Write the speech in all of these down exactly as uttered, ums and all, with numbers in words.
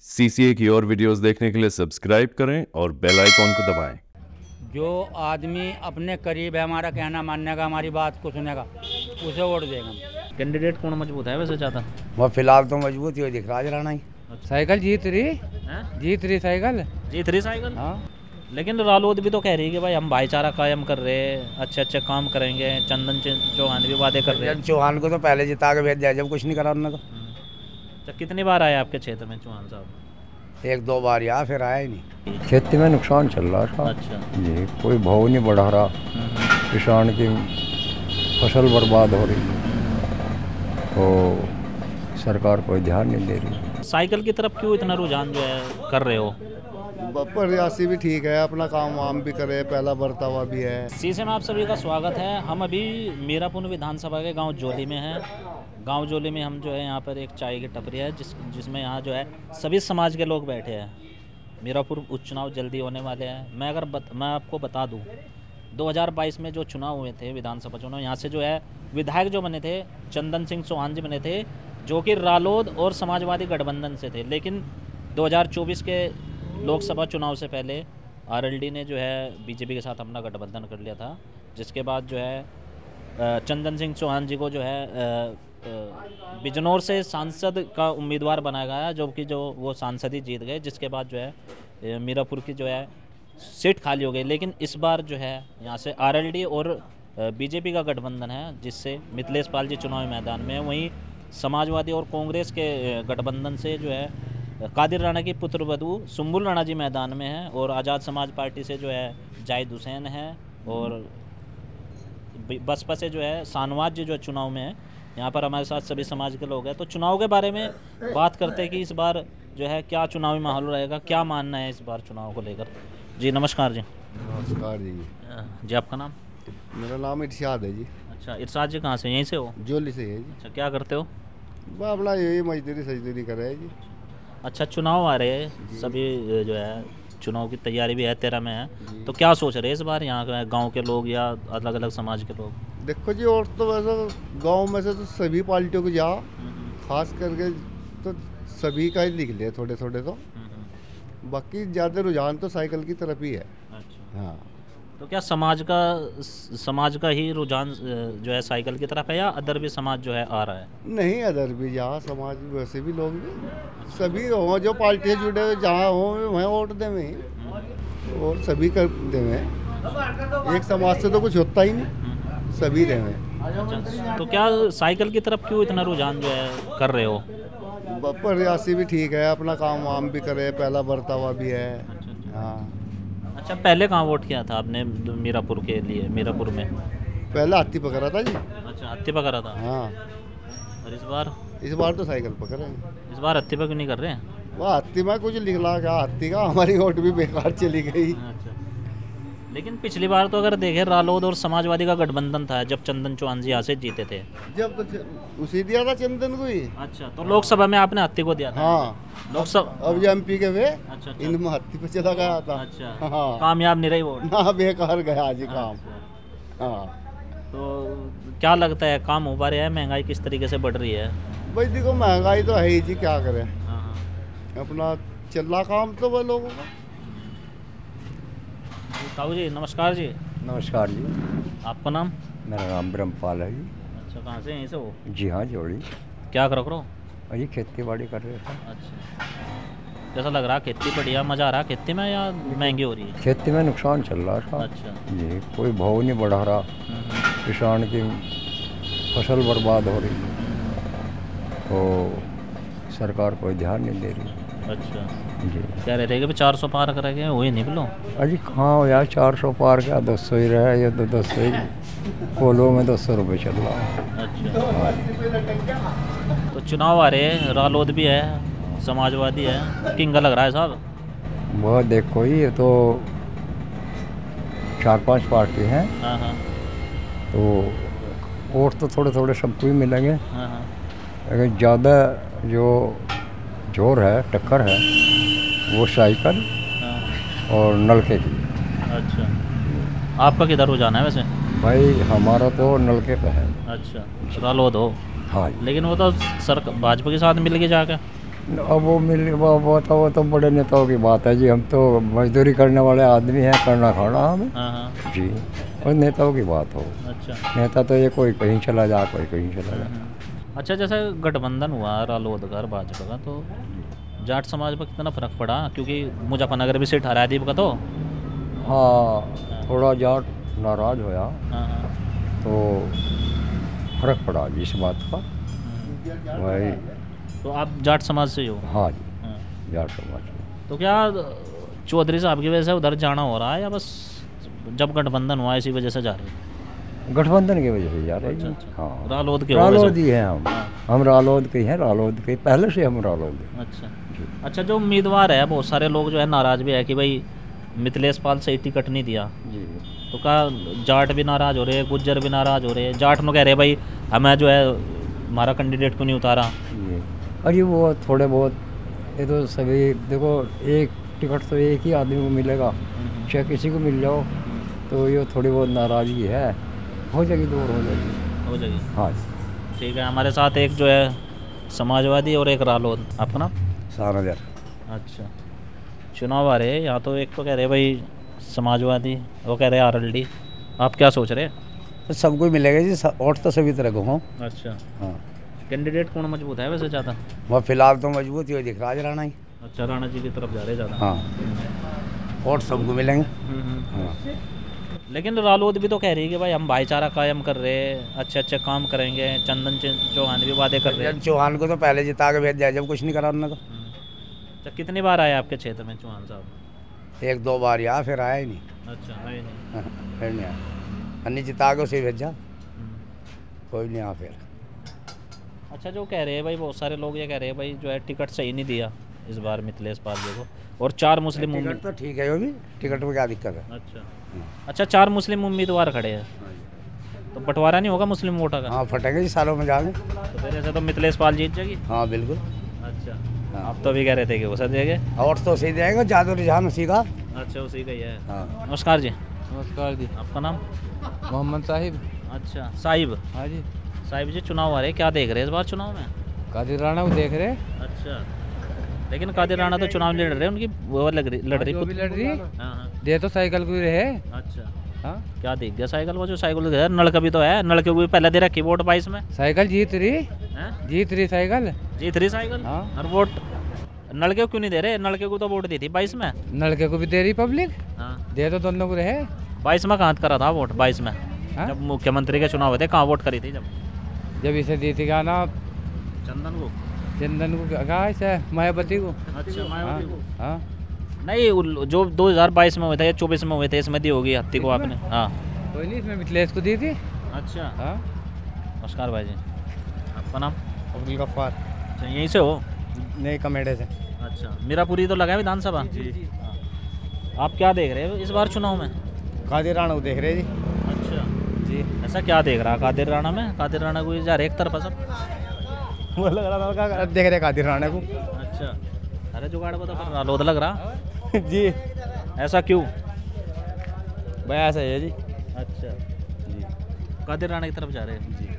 CCA की और videos देखने के लिए सब्सक्राइब करें और बेल आइकॉन को दबाएं। जो आदमी अपने करीब है, हमारा कहना मानने का, हमारी बात को सुनेगा, उसे वोट देगा। कैंडिडेट कौन मजबूत है वैसे ज़्यादा? वह फिलहाल तो मजबूत ही दिख रहा है राणा ही। साइकिल जीत रही हैं? जीत रही साइकिल जीत रही साइकिल। हाँ, लेकिन रालोद भी तो कह रही है कि भाई हम भाईचारा कायम कर रहे हैं, अच्छे अच्छे काम करेंगे। चंदन चि- चौहान भी वादे कर रहे हैं। चौहान को तो पहले जिता के भेज दिया, जब कुछ नहीं करा उन्होंने तो। तो कितनी बार आए आपके क्षेत्र में चौहान साहब? एक दो बार यहाँ फिर आया ही नहीं। खेती में नुकसान चल रहा था अच्छा। जी, कोई भाव नहीं बढ़ा रहा, किसान की फसल बर्बाद हो रही, तो सरकार कोई ध्यान नहीं दे रही। साइकिल की तरफ क्यों इतना रुझान जो है कर रहे हो? प्रयासी भी ठीक है, अपना काम वाम भी करे, पहला बर्तावा भी है। सीसे में आप सभी का स्वागत है। हम अभी मीरापुर विधानसभा के गांव जोली में हैं। गांव जोली में हम जो है यहाँ पर एक चाय की टपरी है जिस जिसमें यहाँ जो है सभी समाज के लोग बैठे हैं। मीरापुर उपचुनाव जल्दी होने वाले हैं। मैं अगर बत, मैं आपको बता दूँ, दो हज़ार बाईस में जो चुनाव हुए थे, विधानसभा चुनाव, यहाँ से जो है विधायक जो बने थे चंदन सिंह चौहान जी बने थे, जो कि रालोद और समाजवादी गठबंधन से थे। लेकिन दो हज़ार चौबीस के लोकसभा चुनाव से पहले आरएलडी ने जो है बीजेपी के साथ अपना गठबंधन कर लिया था, जिसके बाद जो है चंदन सिंह चौहान जी को जो है बिजनौर से सांसद का उम्मीदवार बनाया गया, जो कि जो वो सांसद ही जीत गए, जिसके बाद जो है मीरापुर की जो है सीट खाली हो गई। लेकिन इस बार जो है यहाँ से आरएलडी और बीजेपी का गठबंधन है, जिससे मिथिलेश पाल जी चुनावी मैदान में है। वहीं समाजवादी और कांग्रेस के गठबंधन से जो है कादिर राणा की पुत्रवधू सुंबुल राणा जी मैदान में है, और आज़ाद समाज पार्टी से जो है जाहिद हुसैन है, और बसपा से जो है शाहनवाज जी जो है चुनाव में है। यहाँ पर हमारे साथ सभी समाज के लोग हैं, तो चुनाव के बारे में बात करते हैं कि इस बार जो है क्या चुनावी माहौल रहेगा, क्या मानना है इस बार चुनाव को लेकर। जी नमस्कार जी। नमस्कार जी। जी आपका नाम? मेरा नाम इरशाद है जी। अच्छा, इरशाद जी कहाँ से? यहीं से हो? जोली से है जी। अच्छा, क्या करते हो? वह अपना यही मजदूरी सजदूरी कर रहे हैं जी। अच्छा, चुनाव आ रहे हैं, सभी जो है चुनाव की तैयारी भी है, तेरह में है, तो क्या सोच रहे हैं इस बार यहाँ के गांव के लोग या अलग अलग समाज के लोग? देखो जी, और तो वैसे गांव में से तो सभी पार्टियों को जा, खास करके तो सभी का ही निकले थोड़े थोड़े, तो बाकी ज़्यादा रुझान तो साइकिल की तरफ ही है। अच्छा। हाँ, तो क्या समाज का समाज का ही रुझान जो है साइकिल की तरफ है, या अदर भी समाज जो है आ रहा है? नहीं, अदर भी जहाँ समाज वैसे भी लोग भी सभी हो, जो पार्टी से जुड़े हुए जहाँ हो वहाँ वोट दे में, और सभी कर दे में। एक समाज से तो कुछ होता ही नहीं, सभी दे में। अच्छा, तो क्या साइकिल की तरफ क्यों इतना रुझान जो है कर रहे हो? प्रयासी भी ठीक है, अपना काम वाम भी करे, पहला बर्तावा भी है। हाँ। अच्छा, पहले कहाँ वोट किया था आपने मीरापुर के लिए? मीरापुर में पहले हाथी पकड़ा था जी। अच्छा, हत्ती पकड़ा था। हाँ। और इस बार? इस बार तो साइकिल पकड़ेंगे। इस बार हत्ती पकड़ नहीं कर रहे हैं? वह हाथी में कुछ निकला क्या हाथी का, हमारी वोट भी बेकार चली गई। अच्छा, लेकिन पिछली बार तो अगर देखें रालोद और समाजवादी का गठबंधन था जब चंदन चौहान जी यहाँ से जीते थे। जब तो च... उसी दिया था चंदन को ही। अच्छा, तो लोकसभा में आपने हत्ती को दिया था? हाँ, लोकसभा। अब जो एमपी के वे अच्छा, अच्छा। इनमें हत्ती पे चला गया था। अच्छा, हाँ, कामयाब नहीं रही वोट? ना, बेकार गया जी काम। अच्छा। हाँ, तो क्या लगता है, काम हो पा रहा है? महंगाई किस तरीके से बढ़ रही है? भाई देखो, महंगाई तो है ही जी, क्या करें, हाँ, हाँ। अपना चल रहा काम तो वह लोगों का। ताऊ जी नमस्कार जी। नमस्कार जी, आपका नाम? मेरा नाम ब्रह्मपाल है जी। अच्छा, कहाँ से? यहीं से हो? जी हाँ, जोड़ी। क्या कर रहे हो? अजी खेती बाड़ी कर रहे थे। अच्छा, कैसा लग रहा? खेती बढ़िया मज़ा आ रहा खेती में, या महंगी हो रही है? खेती में नुकसान चल रहा था अच्छा। जी, कोई भाव नहीं बढ़ा रहा, किसान की फसल बर्बाद हो रही, तो सरकार कोई ध्यान नहीं दे रही। अच्छा जी, कह रहे थे कि चार सौ पार करेंगे, हुए नहीं बोलो? अजी कहाँ हो यार, चार सौ पार क्या, दो सौ ही रहा, ये तो दो सौ ही पोलो में दो सौ रुपये चल रहा है। अच्छा, तो चुनाव आ रहे हैं, रालोद भी है, समाजवादी है, किंगा लग रहा है साहब? वह देखो ही, ये तो चार पांच पार्टी हैं, हाँ हाँ तो वोट तो थोड़े थोड़े सबको ही मिलेंगे, हाँ हाँ। लेकिन ज़्यादा जो जोर है, टक्कर है, वो साइकिल हाँ। और नलके की। अच्छा, आपका किधर रुझान है वैसे? भाई हमारा तो नलके पे है। अच्छा, रालोद हो? हाँ, लेकिन वो तो सर भाजपा के साथ मिल के जाकर अब वो मिल वो वो तो वो तो बड़े नेताओं की बात है जी। हम तो मजदूरी करने वाले आदमी हैं, करना खाना हमें हाँ हाँ जी। और नेताओं की बात हो, अच्छा नेता तो ये कोई कहीं चला जा, कोई कहीं चला जा। अच्छा, जैसे गठबंधन हुआ रालोद का भाजपा का, तो जाट समाज पर कितना फर्क पड़ा? क्योंकि मुजफ्फरनगर भी सीट हरा दी का तो। हाँ, थोड़ा जाट नाराज होया हाँ हाँ तो फर्क पड़ा जी इस बात का भाई। तो आप जाट समाज से ही हो? हाँ जी, हाँ। जाट समाज में। तो क्या चौधरी साहब की वजह से उधर जाना हो रहा है, या बस जब गठबंधन हुआ इसी वजह से जा रहे हैं? गठबंधन की वजह से जा रहे हैं अच्छा, जी। अच्छा। हाँ, रालोद के हो रालोद वैसे? ही हैं हम। हाँ। हम रालोद के हैं, रालोद के पहले से हम रालोद हैं। अच्छा अच्छा, जो उम्मीदवार है बहुत सारे लोग जो है नाराज भी है कि भाई मिथिलेश पाल सही टिकट नहीं दिया, जी। तो क्या जाट भी नाराज हो रहे हैं, गुज्जर भी नाराज हो रहे हैं? जाट में कह रहे हैं भाई हमें जो है हमारा कैंडिडेट क्यों नहीं उतारा? जी, अरे वो थोड़े बहुत, ये तो सभी देखो, एक टिकट तो एक ही आदमी को मिलेगा, चाहे किसी को मिल जाओ, तो ये थोड़ी बहुत नाराज़गी है, हो जाएगी, दूर हो जाएगी। हो जाएगी। हाँ, ठीक है, हमारे साथ एक जो है समाजवादी और एक रालोद। आपका नाम? सारनगर। अच्छा, चुनाव आ रहे हैं यहाँ, तो एक तो कह रहे भाई समाजवादी, वो कह रहे आर एल डी, आप क्या सोच रहे हैं? तो सबको ही मिलेगा जी, सब- वोट तो सभी तरह को हों। अच्छा, हाँ, कैंडिडेट कौन मजबूत है वैसे ज़्यादा? वह फिलहाल तो मजबूत ही हो दिख रहा है राणा ही। अच्छा, राणा जी की तरफ जा रहे ज़्यादा। हाँ, वोट सबको मिलेंगे। हम्म, हम्म। हाँ, लेकिन रालोद भी तो कह रही है कि भाई हम भाईचारा कायम कर रहे हैं, अच्छे अच्छे काम करेंगे, चंदन चि- चौहान भी वादे कर रहे हैं। जन चौहान को तो पहले जिता के भेज दिया जब कुछ नहीं करा उन्होंने तो। अच्छा, कितनी बार आए आपके क्षेत्र में चौहान साहब? एक दो बार यहाँ, फिर आया ही नहीं। अच्छा, आए नहीं। हाँ, फिर नहीं आया, अन्नी जिता के उसे भेजा, हम्म। कोई नहीं आया फिर। अच्छा, जो कह रहे हैं भाई बहुत सारे लोग ये कह रहे हैं भाई जो है टिकट सही नहीं दिया इस बार मिथिलेश पाल जी को, और चार मुस्लिम टिकट उम्मीद तो ठीक है, वो भी टिकट में क्या दिक्कत है। अच्छा अच्छा चार मुस्लिम उम्मीदवार खड़े हैं, तो बंटवारा नहीं होगा मुस्लिम वोटा का? हाँ, फटेंगे जी सालों में जाएंगे। तो फिर ऐसे तो मिथिलेश पाल जीत जाएगी। हाँ बिल्कुल। अच्छा, हाँ। आप तो भी कह रहे थे कि वो सर देंगे। वोट तो सही जाएगा, ज़्यादा रुझान उसी का। अच्छा, उसी का ही है। हाँ, नमस्कार जी, नमस्कार जी। आपका नाम? मोहम्मद साहिब। अच्छा, साहिब। हाँ जी। साहिब जी, चुनाव आ रहे हैं, क्या देख रहे हैं इस बार चुनाव में? कादिर राणा को देख रहे? अच्छा, लेकिन कादिर राणा तो चुनाव लड़ रहे हैं, उनकी वो लग रही लड़ रही जो भी लड़ रही हाँ हाँ। दे तो साइकिल को ही रहे। अच्छा, हाँ, क्या देख गया साइकिल? वो जो साइकिल है नलका भी तो है, नलके को भी पहले दे रखी वोट बाईस में। साइकिल जीत रही, हैं? जीत रही साइकिल। जीत रही साइकिल। हाँ। और वोट नलके को क्यों नहीं दे रहे? नलके को तो वोट दी थी बाईस में। नलके को भी दे रही पब्लिक, हाँ, दे तो दोनों को रहे। बाईस में कहाँ करा था वोट? बाईस में हाँ? जब मुख्यमंत्री के चुनाव हुए थे, कहाँ वोट करी थी? जब जब इसे दी थी क्या ना, चंदन को। चंदन को कहा इसे, मायावती को। अच्छा, हाँ, मायावती को। हाँ। नहीं, उल- जो दो हज़ार बाईस में हुए थे या चौबीस में हुए थे, इसमें दी होगी हत्ती को आपने। हाँ, कोई नहीं, इसमें मिथिलेश को दी थी। अच्छा। हाँ। नमस्कार भाई जी, आपका नाम? अब्दुल गफ्फार। अच्छा, यहीं से हो? नए कमेडे से। अच्छा, मीरापुरी तो लगा है विधानसभा जी। आप क्या देख रहे हो इस बार चुनाव में? कादिर राणा को देख रहे जी। अच्छा जी, ऐसा क्या देख रहा कादिर राणा में? कादिर राणा को जा रहे एक तरफा सब। वो लग रहा था क्या देख रहे कादिर राणा को। अच्छा, अरे जुगाड़ बता फिर रालोद लग रहा। जी, ऐसा क्यों? भाई ऐसा ही है जी। अच्छा जी, कादिर राणा की तरफ जा रहे हैं जी।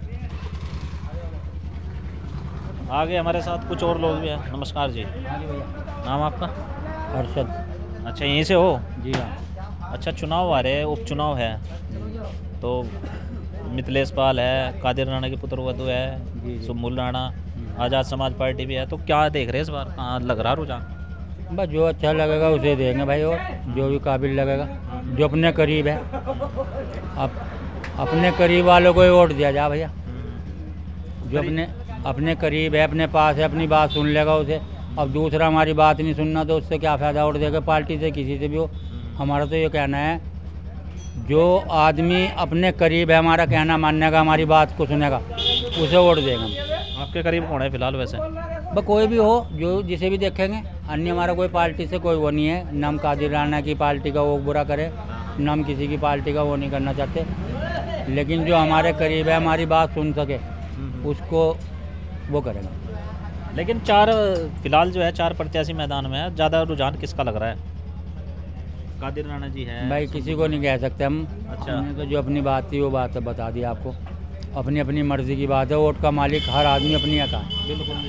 आगे हमारे साथ कुछ और लोग भी हैं। नमस्कार जी, नाम आपका? अरशद। अच्छा, यहीं से हो? जी हाँ। अच्छा, चुनाव आ रहे हैं, उपचुनाव है, तो मिथिलेश पाल है, कादिर राणा की पुत्रवधु है, सुमुल राणा, आज़ाद समाज पार्टी भी है, तो क्या देख रहे हैं इस बार? कहाँ लग रहा रुझान? बस जो अच्छा लगेगा उसे देंगे भाई, और जो भी काबिल लगेगा, जो अपने करीब है। अब अपने करीब वालों को ही वोट दिया जा भैया, जो अपने अपने करीब है, अपने पास है, अपनी बात सुन लेगा उसे। अब दूसरा हमारी बात नहीं सुनना तो उससे क्या फ़ायदा वोट देगा? पार्टी से किसी से भी हो। हमारा तो ये कहना है, जो आदमी अपने करीब है, हमारा कहना मानने का, हमारी बात को सुनेगा, उसे वोट देंगे हम। आपके करीब कौन है फिलहाल वैसे? बस कोई भी हो, जो जिसे भी देखेंगे। अन्य हमारा कोई पार्टी से कोई वो नहीं है, न हम कादिर राणा की पार्टी का वो बुरा करे, न हम किसी की पार्टी का वो नहीं करना चाहते, लेकिन जो हमारे करीब है, हमारी बात सुन सके, उसको वो करेगा। लेकिन चार फिलहाल जो है चार प्रत्याशी मैदान में है, ज़्यादा रुझान किसका लग रहा है? कादिर राणा जी है भाई किसी को नहीं कह सकते हम। अच्छा। हमने तो जो अपनी बात थी वो बात तो बता दी आपको। अपनी अपनी मर्ज़ी की बात है, वोट का मालिक हर आदमी अपनी आता है। बिल्कुल।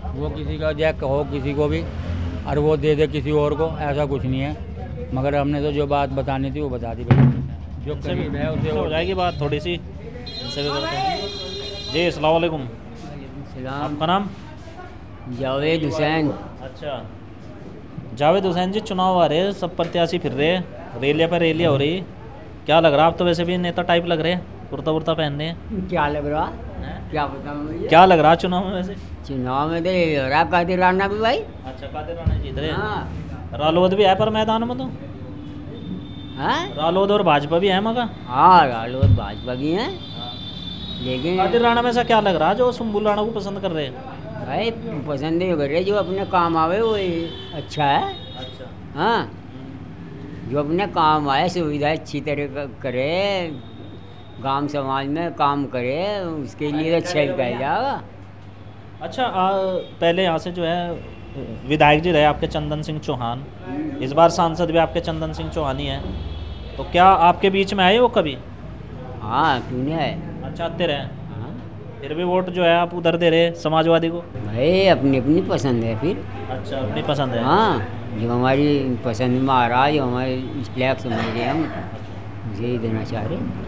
वो किसी का जैक हो किसी को भी और वो दे दे किसी और को, ऐसा कुछ नहीं है। मगर हमने तो जो बात बतानी थी वो बता दी भाई, जो करीब है उसे हो जाएगी बात थोड़ी सी, इनसे भी करते हैं। जी अस्सलाम वालेकुम, आपका नाम? जावेद हुसैन। अच्छा जावेद हुसैन जी, चुनाव आ रहे हैं, सब प्रत्याशी फिर रहे हैं, रैलिया पर रैलिया हो रही, क्या लग रहा है? आप तो वैसे भी नेता टाइप लग रहे हैं, कुर्ता वुर्ता पहन रहे हैं, क्या लग रहा हैं? क्या बताऊँ भैया? क्या लग रहा है चुनाव में वैसे? चुनाव में तो ये हो रहा कादिर राणा भी भाई। अच्छा कादिर राणा जीत रहे हैं, हाँ रालोद भी है पर मैदान में, तो हाँ रालोद और भाजपा भी है मगर हाँ रालोद भाजपा की हैं, लेकिन कादिर राणा में से क्या लग रहा है जो सुम्बुल राणा को पसंद कर रहे हैं? भाई पसंद ही कर रहे, जो अपने काम आवे वो अच्छा है। अच्छा हाँ जो अपने काम आए, सुविधा अच्छी तरह क- करे, गांव समाज में काम करे, उसके लिए तो अच्छा ही कहा जाएगा। अच्छा आ, पहले यहाँ से जो है विधायक जी रहे आपके चंदन सिंह चौहान, इस बार सांसद भी आपके चंदन सिंह चौहान ही हैं, तो क्या आपके बीच में आए वो कभी? हाँ क्यों नहीं है। अच्छा आते रहे, हाँ फिर भी वोट जो है आप उधर दे रहे समाजवादी को? भाई अपनी अपनी पसंद है फिर। अच्छा अपनी पसंद है। हाँ जो हमारी पसंद में आ रहा है, जो हमारे इस लायक समझ रहे हैं, हम उसे ही देना चाह रहे हैं।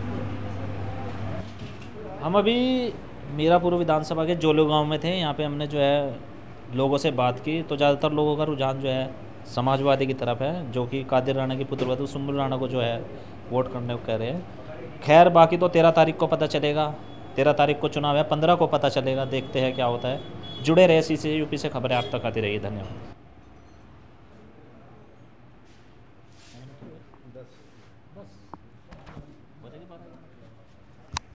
हम अभी मीरापुर विधानसभा के जोलो गांव में थे, यहाँ पे हमने जो है लोगों से बात की, तो ज़्यादातर लोगों का रुझान जो है समाजवादी की तरफ है, जो कि कादिर राणा की पुत्रवधू सुम्बुल राणा को जो है वोट करने को कह रहे हैं। खैर बाकी तो तेरह तारीख को पता चलेगा, तेरह तारीख को चुनाव है, पंद्रह को पता चलेगा, देखते हैं क्या होता है। जुड़े रहे सी सी यूपी से खबरें आप तक आती रही। धन्यवाद।